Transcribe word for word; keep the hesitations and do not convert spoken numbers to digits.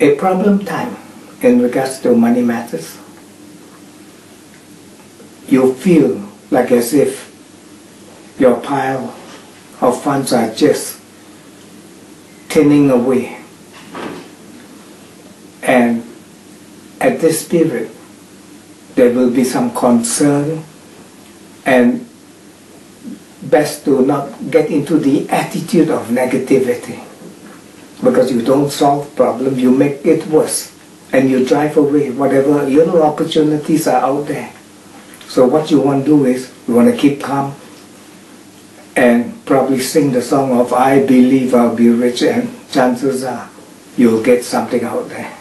a problem time in regards to money matters. You feel like as if your pile of funds are just thinning away. And at this period, there will be some concern, and best to not get into the attitude of negativity, because you don't solve problems, you make it worse, and you drive away whatever little opportunities are out there. So what you want to do is, you want to keep calm and probably sing the song of I believe I'll be rich, and chances are you'll get something out there.